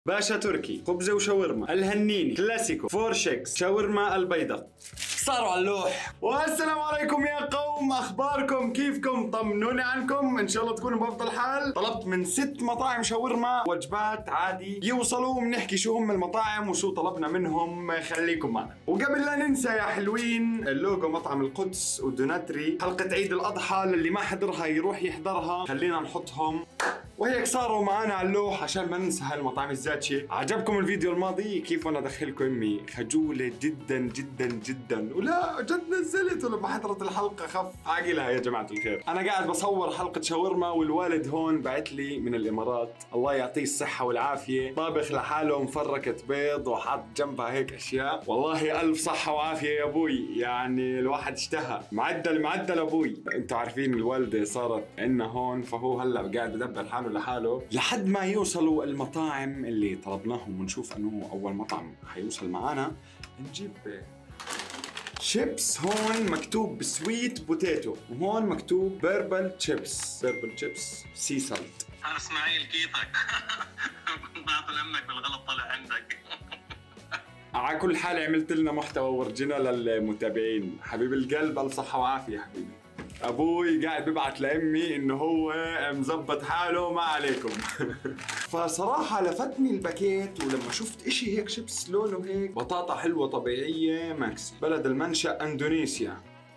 باشا تركي، خبزة وشاورما، الهنيني، كلاسيكو، فورشكس، شاورما البيضة. صاروا على اللوح. والسلام عليكم يا قوم، اخباركم؟ كيفكم؟ طمنوني عنكم، ان شاء الله تكونوا بافضل حال. طلبت من 6 مطاعم شاورما وجبات عادي يوصلوا، بنحكي شو هم المطاعم وشو طلبنا منهم. خليكم معنا. وقبل لا ننسى يا حلوين، اللوجو مطعم القدس ودوناتري، حلقة عيد الاضحى للي ما حضرها يروح يحضرها، خلينا نحطهم. وهيك صاروا معنا على اللوح عشان ما ننسى هالمطاعم الزاتشة. عجبكم الفيديو الماضي كيف انا ادخلكم امي خجولة جدا جدا جدا، ولا جد نزلت ولما حضرت الحلقة خف عقلها يا جماعة الخير. انا قاعد بصور حلقة شاورما والوالد هون بعت لي من الامارات، الله يعطيه الصحة والعافية، طابخ لحاله مفركة بيض وحاط جنبها هيك اشياء. والله الف صحة وعافية يا ابوي، يعني الواحد اشتهى. معدل ابوي. انتوا عارفين الوالدة صارت عندنا هون، فهو هلا قاعد بدبر حاله لحاله لحد ما يوصلوا المطاعم اللي طلبناهم، ونشوف انه اول مطعم حيوصل معانا. نجيب شيبس، هون مكتوب سويت بوتيتو، وهون مكتوب بيربل تشيبس سي سالت. اسماعيل كيفك؟ كنت بعطي لامك بالغلط طلع عندك. على كل حال عملت لنا محتوى ورجينا للمتابعين. حبيب القلب الف صحة وعافية يا حبيبي. ابوي قاعد ببعت لامي انه هو مزبط حاله، ما عليكم. فصراحة لفتني الباكيت، ولما شفت اشي هيك شيبس لونه هيك بطاطا حلوة طبيعية ماكسي، بلد المنشأ اندونيسيا.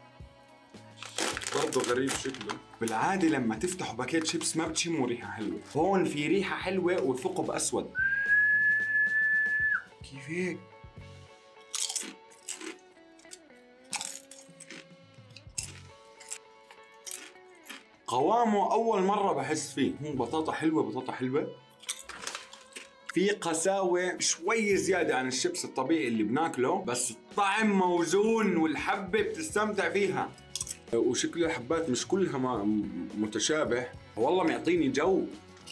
برضه غريب شكله. بالعادة لما تفتحوا باكيت شيبس ما بتشموا ريحة حلوة، هون في ريحة حلوة وثقب اسود. كيف هيك؟ قوامه أول مرة بحس فيه، هون بطاطا حلوة، في قساوة شوي زيادة عن الشيبس الطبيعي اللي بناكله، بس الطعم موزون والحبة بتستمتع فيها. وشكل الحبات مش كلها متشابه، والله معطيني جو.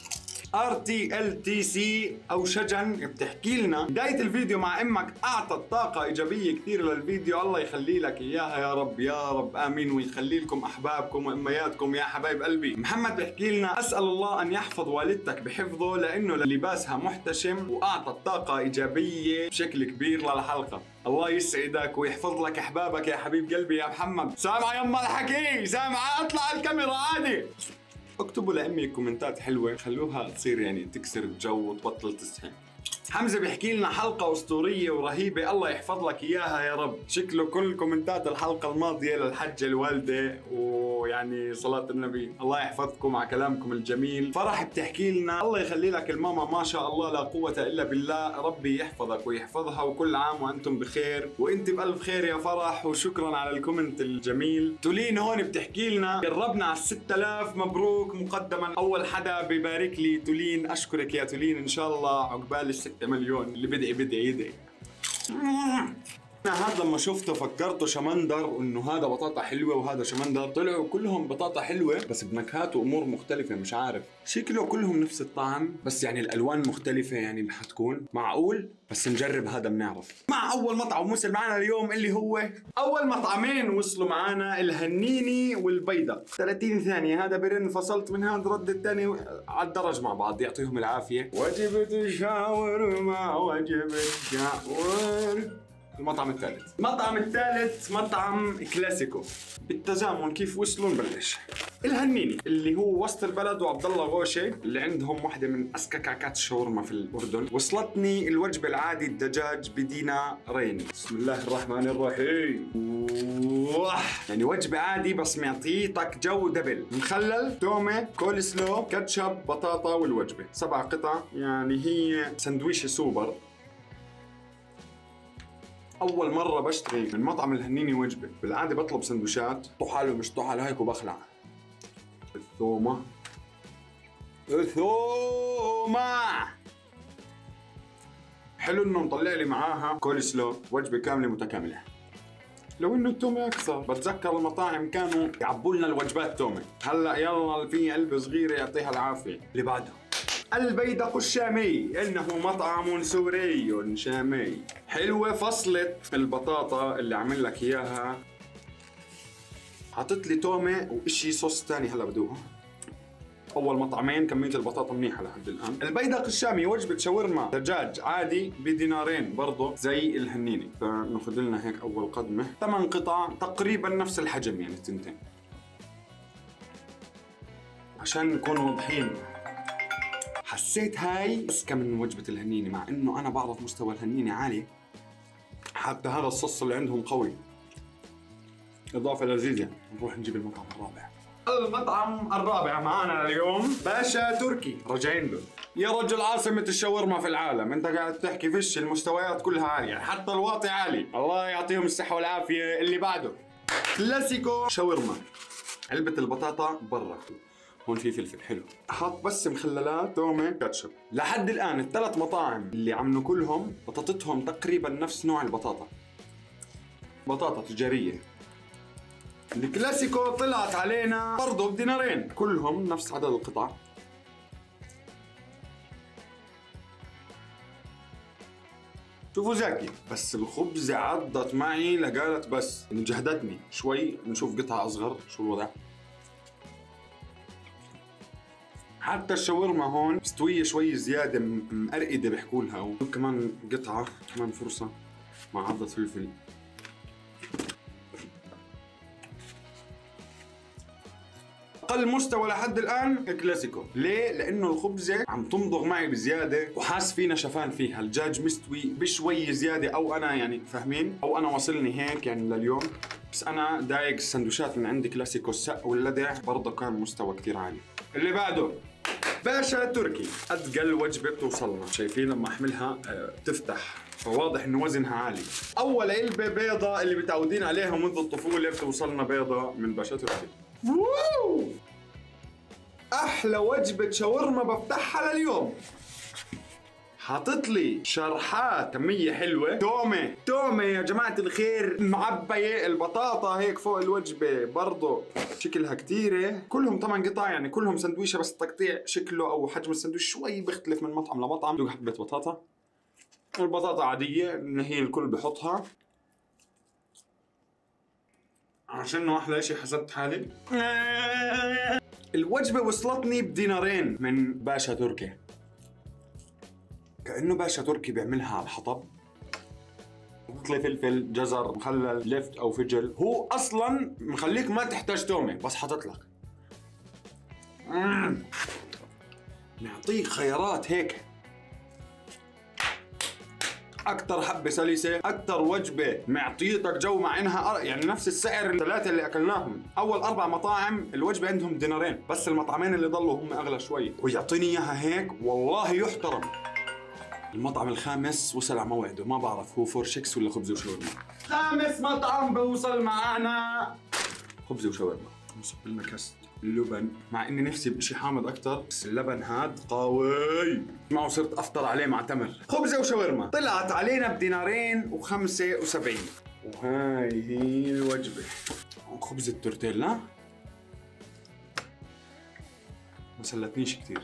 RTLTC أو شجن بتحكي لنا بداية الفيديو مع أمك أعطت طاقة إيجابية كثير للفيديو، الله يخلي لك إياها يا رب يا رب آمين، ويخلي لكم أحبابكم وأمياتكم يا حبايب قلبي. محمد بيحكي لنا أسأل الله أن يحفظ والدتك بحفظه لأنه لباسها محتشم وأعطت طاقة إيجابية بشكل كبير للحلقة. الله يسعدك ويحفظ لك أحبابك يا حبيب قلبي يا محمد. سامعة يما الحكي، سامعة؟ اطلع الكاميرا عادي. اكتبوا لأمي كومنتات حلوة، خلوها تصير يعني تكسر الجو وتبطل تسحن. حمزة بيحكي لنا حلقة أسطورية ورهيبة، الله يحفظ لك إياها يا رب. شكله كل كومنتات الحلقة الماضية للحجة الوالدة، ويعني صلاة النبي، الله يحفظكم على كلامكم الجميل. فرح بتحكي لنا الله يخلي لك الماما، ما شاء الله لا قوة إلا بالله، ربي يحفظك ويحفظها، وكل عام وأنتم بخير. وأنت بألف خير يا فرح، وشكرا على الكومنت الجميل. تولين هون بتحكي لنا قربنا على 6000، مبروك مقدما. أول حدا ببارك لي تولين، أشكرك يا تولين، إن شاء الله عقبال 6 مليون. اللي بدعي يدعي. أنا هذا لما شفته فكرته شمندر، إنه هذا بطاطا حلوة وهذا شمندر، طلعوا كلهم بطاطا حلوة بس بنكهات وأمور مختلفة. مش عارف، شكله كلهم نفس الطعم بس يعني الألوان مختلفة، يعني حتكون معقول. بس نجرب هذا بنعرف. مع أول مطعم وصل معنا اليوم اللي هو أول مطعمين وصلوا معنا، الهنيني والبيضة. 30 ثانية هذا برن، فصلت من هذا رد الثاني على الدرج مع بعض، يعطيهم العافية. وجبت الشاورما وجبت شاور. المطعم الثالث مطعم كلاسيكو. بالتزامن كيف وصلوا نبلش. الهنيني اللي هو وسط البلد وعبد الله غوشه، اللي عندهم واحدة من أذكى كعكات الشاورما في الأردن. وصلتني الوجبة العادي الدجاج بدينارين. بسم الله الرحمن الرحيم. يعني وجبة عادي بس معطيتك جو دبل، مخلل، تومة، كول سلو، كاتشب، بطاطا، والوجبة 7 قطع، يعني هي سندويشة سوبر. أول مرة بشتري من مطعم الهنيني وجبة، بالعادة بطلب سندويشات طحال ومش طحال هيك وبخلع. الثومة حلو إنه مطلع لي معاها كول سلو، وجبة كاملة متكاملة. لو إنه التومة أكثر، بتذكر المطاعم كانوا يعبوا لنا الوجبات تومة، هلا يلا في قلب صغيرة يعطيها العافية. اللي بعده البيدق الشامي، إنه مطعم سوري شامي. حلوة فصلة البطاطا اللي عمل لك إياها، حطت لي تومة وإشي صوص تاني هلا بدوقه. اول مطعمين كميه البطاطا منيحه لحد الان. البيدق الشامي وجبه شاورما دجاج عادي بدينارين برضه زي الهنيني، فناخذ لنا هيك اول قدمه 8 قطع تقريبا نفس الحجم يعني التنتين عشان نكون واضحين. حسيت هاي أذكى من وجبة الهنيني، مع إنه أنا بعرف مستوى الهنيني عالي، حتى هذا الصوص اللي عندهم قوي، إضافة لذيذة. نروح نجيب المطعم الرابع. المطعم الرابع معنا اليوم باشا تركي، راجعين له. يا رجل عاصمة الشاورما في العالم، أنت قاعد تحكي فيش، المستويات كلها عالية، حتى الواطي عالي، الله يعطيهم الصحة والعافية. اللي بعده كلاسيكو شاورما، علبة البطاطا برا، هون في فلفل حلو، حاط بس مخللات تومه كاتشب. لحد الان الثلاث مطاعم اللي عم ناكلهم بطاطتهم تقريبا نفس نوع البطاطا، بطاطا تجاريه. الكلاسيكو طلعت علينا برضه بدينارين، كلهم نفس عدد القطع. شوفوا زاكي، بس الخبزة عضت معي لقالت بس، جهدتني شوي. نشوف قطعة أصغر شو الوضع. حتى الشاورما هون مستوية شوي زيادة، مقرقدة بيحكوا لها. وكمان قطعة، كمان فرصة مع عضة فلفل. أقل مستوى لحد الآن الكلاسيكو. ليه؟ لأنه الخبزة عم تمضغ معي بزيادة وحاس في نشفان فيها، الدجاج مستوي بشوي زيادة، أو أنا يعني فاهمين، أو أنا واصلني هيك يعني لليوم. بس أنا دايق السندوتشات من عندي كلاسيكو، السق واللدع برضه كان مستوى كتير عالي. اللي بعده باشا تركي، أثقل وجبة بتوصلنا، شايفين لما أحملها بتفتح، فواضح إنه وزنها عالي. أول علبة بيضة اللي متعودين عليها منذ الطفولة بتوصلنا بيضة من باشا تركي. ووو! أحلى وجبة شاورما بفتحها لليوم. حاطط لي شرحات كمية حلوة، تومة يا جماعة الخير، معبية البطاطا هيك فوق الوجبة برضو شكلها كتيرة، كلهم 8 قطع يعني كلهم سندويشة، بس تقطيع شكله أو حجم السندويش شوي بيختلف من مطعم لمطعم. دوق حبة بطاطا، البطاطا عادية اللي هي الكل بحطها، عشان أحلى شي حسبت حالي. الوجبة وصلتني بدينارين من باشا تركي، كأنه باشا تركي بيعملها على الحطب، حط لي فلفل، جزر، مخلل، لفت أو فجل، هو أصلاً مخليك ما تحتاج تومة، بس حاطط لك. نعطيك خيارات هيك، أكتر حبة سلسة، أكتر وجبة معطيتك جو، مع إنها يعني نفس السعر الثلاثة اللي أكلناهم. أول 4 مطاعم الوجبة عندهم دينارين، بس المطعمين اللي ضلوا هم أغلى شوي، ويعطيني إياها هيك والله يحترم. المطعم الخامس وصل على موعده، ما بعرف هو 4-6 ولا خبزة وشاورما. خامس مطعم بوصل معنا خبزة وشاورما. نصب لنا كاس اللبن، مع اني نفسي بشي حامض اكثر، بس اللبن هاد قوي، معه صرت افطر عليه مع تمر. خبزة وشاورما طلعت علينا بدينارين و75، وهاي هي الوجبة. خبزة تورتيلا ما سلتنيش كثير.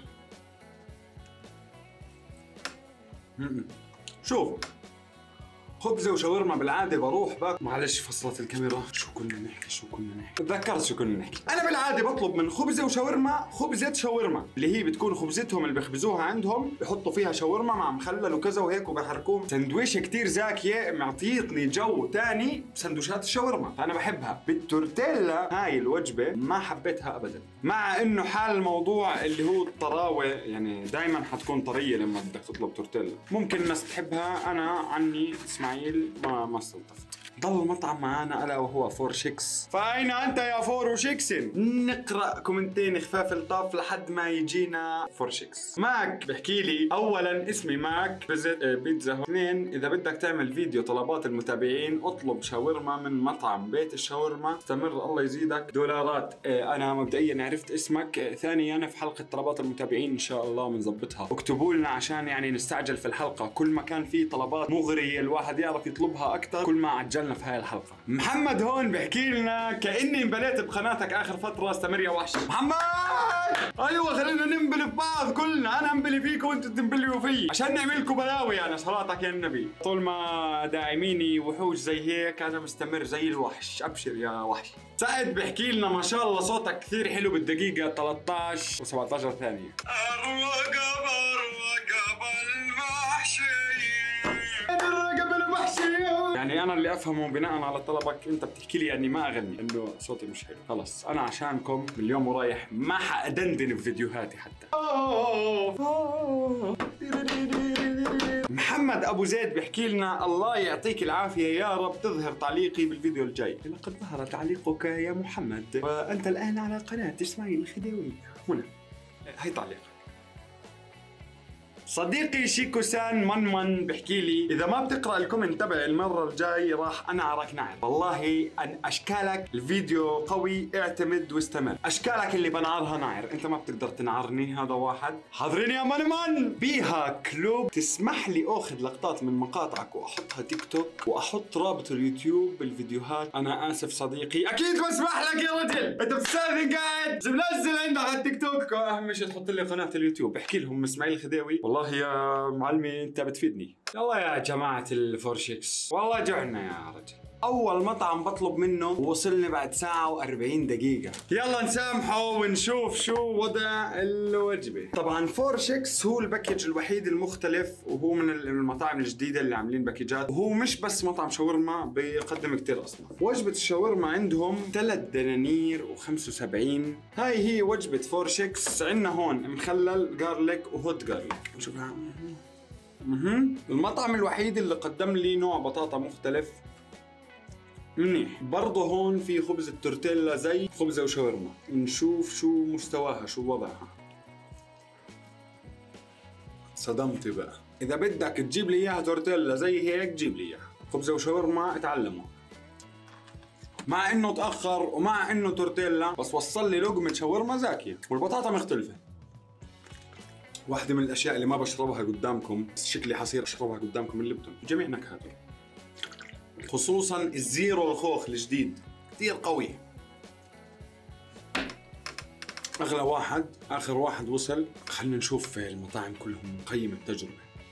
شوف، خبزة وشاورما بالعادة بروح باكل، معلش فصلت الكاميرا، شو كنا نحكي؟ تذكرت شو كنا نحكي. أنا بالعادة بطلب من خبزة وشاورما خبزة شاورما، اللي هي بتكون خبزتهم اللي بيخبزوها عندهم، بحطوا فيها شاورما مع مخلل وكذا وهيك وبحركوهم. سندويشة كتير زاكية، معطيتني جو تاني بسندوشات الشاورما، فأنا بحبها. بالتورتيلا هاي الوجبة ما حبيتها أبدا، مع إنه حال الموضوع اللي هو الطراوة، يعني دايما حتكون طرية لما بدك تطلب تورتيلا. ممكن الناس تحبها، أنا عني اسماعيل ما استلطفت. ضل المطعم معانا ألا وهو 4-6. فأين أنت يا 4-6؟ نقرأ كومنتين خفاف لطاف لحد ما يجينا 4-6. ماك بحكي لي، أولا اسمي ماك بيتزا. 2 إذا بدك تعمل فيديو طلبات المتابعين اطلب شاورما من مطعم بيت الشاورما، استمر الله يزيدك دولارات. أنا مبدئيا عرفت اسمك. ثانيا في حلقة طلبات المتابعين إن شاء الله بنظبطها، اكتبوا لنا عشان يعني نستعجل في الحلقة. كل ما كان في طلبات مغرية الواحد يعرف يطلبها أكثر، كل ما عجلنا لنا في هاي الحلقة. محمد هون بحكي لنا كأني انبليت بقناتك آخر فترة، استمر يا وحش. محمد أيوة خلينا ننبلي في بعض كلنا، أنا انبلي فيك وأنت تنبليوا فيي عشان نعمل لكم بلاوي. أنا صلاتك يا النبي. طول ما داعميني وحوش زي هيك أنا مستمر زي الوحش. أبشر يا وحش. سعد بحكي لنا ما شاء الله صوتك كثير حلو بالدقيقة 13 و17 ثانية. يعني انا اللي افهمه بناء على طلبك انت بتحكي لي يعني ما اغني انه صوتي مش حلو. خلص انا عشانكم من اليوم ورايح ما حادندن في فيديوهاتي حتى. محمد ابو زيد بيحكي لنا الله يعطيك العافيه يا رب تظهر تعليقي بالفيديو الجاي. لقد ظهر تعليقك يا محمد وانت الان على قناه اسماعيل الخديوي. هنا هي تعليق. صديقي شيكوسان منمن بحكي لي اذا ما بتقرا الكومنت تبعي المره الجاي راح انعرك نعر. والله ان اشكالك الفيديو قوي، اعتمد واستمر. اشكالك اللي بنعرها نعر، انت ما بتقدر تنعرني. هذا واحد. حاضرين يا منمن. بيها كلوب تسمح لي اخذ لقطات من مقاطعك واحطها تيك توك واحط رابط اليوتيوب بالفيديوهات. انا اسف صديقي، اكيد بسمح لك يا رجل. انت بتستاذن قاعد منزل عندك على التيك توك، اهم شيء تحط لي قناه اليوتيوب. احكي لهم اسماعيل الخديوي والله يا معلمي انت بتفيدني. يلا يا جماعة الفورشيكس والله جعنا يا رجل. أول مطعم بطلب منه وصلني بعد ساعة و40 دقيقة. يلا نسامحه ونشوف شو وضع الوجبة. طبعا فورشيكس هو الباكج الوحيد المختلف وهو من المطاعم الجديدة اللي عاملين باكجات، وهو مش بس مطعم شاورما، بيقدم كتير أصناف. وجبة الشاورما عندهم 3 دنانير و75. هاي هي وجبة فورشيكس. عندنا هون مخلل جارليك وهوت جارليك. نشوفها. المطعم الوحيد اللي قدم لي نوع بطاطا مختلف منيح. برضه هون في خبز التورتيلا زي خبزة وشاورما. نشوف شو مستواها شو وضعها. صدمت بقى. إذا بدك تجيب لي إياها تورتيلا زي هيك جيب لي إياها. خبزة وشاورما اتعلموا. مع إنه تأخر ومع إنه تورتيلا بس وصل لي لقمة شاورما زاكية والبطاطا مختلفة. واحدة من الأشياء اللي ما بشربها قدامكم بس شكلي حصير أشربها قدامكم اللبن. جميع نكهاته خصوصا الزيرو الخوخ الجديد كثير قوي. اغلى واحد اخر واحد وصل. خلينا نشوف المطاعم كلهم نقيم التجربه.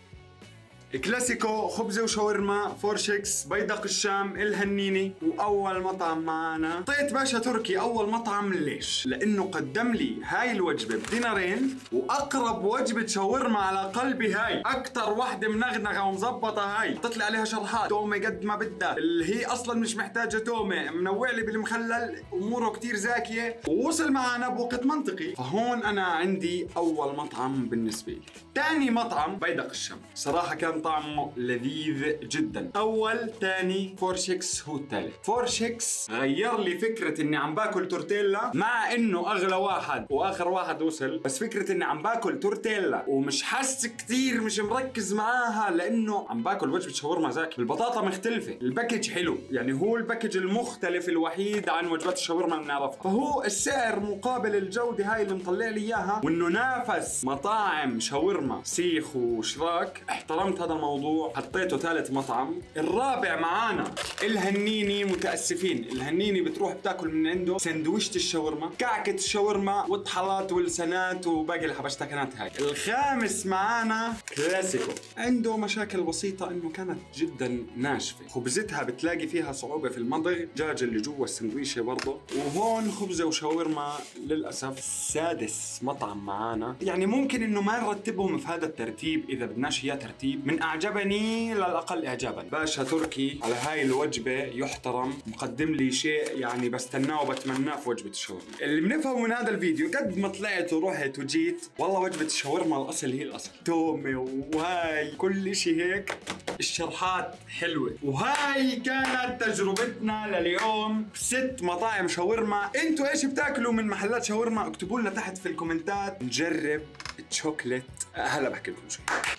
كلاسيكو خبزة وشاورما فورشيكس بيدق الشام الهنيني. واول مطعم معنا طيت باشا تركي. اول مطعم ليش؟ لانه قدم لي هاي الوجبه بدينارين واقرب وجبه شاورما على قلبي. هاي اكثر وحده منغنغه ومظبطه. هاي حطت لي عليها شرحات تومه قد ما بدها، اللي هي اصلا مش محتاجه تومه. منوع لي بالمخلل، اموره كثير زاكيه ووصل معنا بوقت منطقي. فهون انا عندي اول مطعم بالنسبه لي. ثاني مطعم بيدق الشام. صراحه كان طعمه لذيذ جدا. اول ثاني فورشيكس هو الثالث. فورشيكس غير لي فكره اني عم باكل تورتيلا، مع انه اغلى واحد واخر واحد وصل، بس فكره اني عم باكل تورتيلا ومش حاسس كثير مش مركز معاها لانه عم باكل وجبه شاورما زاكي. البطاطا مختلفه، الباكج حلو، يعني هو الباكج المختلف الوحيد عن وجبات الشاورما اللي بنعرفها. فهو السعر مقابل الجوده هاي اللي مطلع لي اياها، وانه نافس مطاعم شاورما سيخ وشراك. احترمت هذا الموضوع، حطيته ثالث مطعم. الرابع معانا الهنيني. متأسفين، الهنيني بتروح بتاكل من عنده سندويشة الشاورما، كعكة الشاورما والطحالات واللسانات وباقي الحبشتكنات هاي. الخامس معانا كلاسيكو. عنده مشاكل بسيطة انه كانت جدا ناشفة، خبزتها بتلاقي فيها صعوبة في المضغ، الدجاج اللي جوا السندويشة برضه. وهون خبزة وشاورما للأسف. سادس مطعم معانا، يعني ممكن انه ما نرتبهم في هذا الترتيب اذا بدناش اياه ترتيب. من اعجبني للاقل اعجابا باشا تركي على هاي الوجبه يحترم، مقدم لي شيء يعني بستناه وبتمناه في وجبه الشاورما. اللي بنفهمه من هذا الفيديو قد ما طلعت ورحت وجيت، والله وجبه الشاورما الاصل هي الاصل. تومه وهاي كل شيء هيك، الشرحات حلوه. وهاي كانت تجربتنا لليوم. 6 مطاعم شاورما. انتوا ايش بتاكلوا من محلات شاورما؟ اكتبوا لنا تحت في الكومنتات. نجرب الشوكليت. هلا بحكي لكم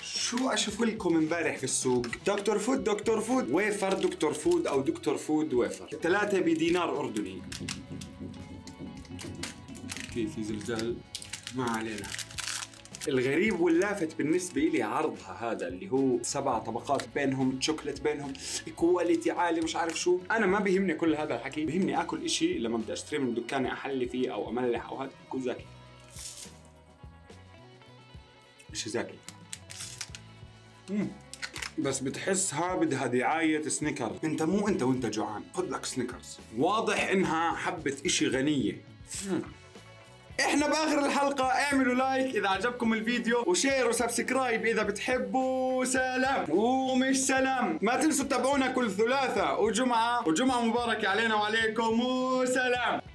شو اشوف لكم امبارح في السوق. دكتور فود، دكتور فود ويفر، دكتور فود او دكتور فود ويفر. 3 بدينار اردني. في زلزال ما علينا. الغريب واللافت بالنسبة لي عرضها هذا اللي هو 7 طبقات بينهم شوكلت بينهم كواليتي عالي مش عارف شو. انا ما بيهمني كل هذا الحكي، بيهمني اكل اشي لما بدي اشتري من دكاني احلي فيه او املح او هذا يكون زاكي. اشي زاكي. بس بتحسها بدها دعاية سنيكر. انت مو انت وانت جوعان خذ لك سنيكرز. واضح انها حبة اشي غنية. احنا باخر الحلقة اعملوا لايك اذا عجبكم الفيديو وشير وسبسكرايب اذا بتحبوا. سلام ومش سلام. ما تنسوا تتابعونا كل ثلاثاء وجمعة مباركة علينا وعليكم وسلام.